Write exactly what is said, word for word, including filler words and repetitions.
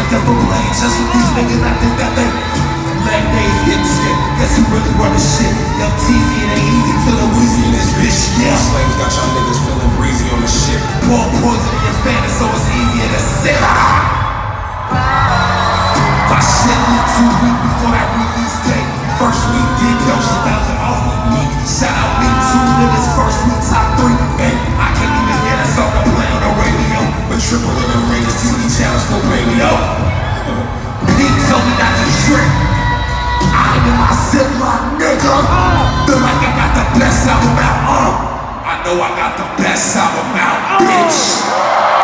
them for playing just with these niggas. I think that they leg days getting shit. Guess who really run the shit? Young T Z, it ain't easy feeling wheezy in this bitch. Yeah, Slangs got y'all niggas feeling breezy on the ship. pour poison in your fantasy so it's easier to sip. My shit lit two weeks before that release date. First week did dose a thousand off with me. Shout out me two niggas first week top three. And I can't even get a song to play on the radio. But triple in the range, T V channels for radio. Pete told me not to trick. I am in my ziplock, nigga. Feel like I got the best album out. Uh, I know I got the best album out, bitch.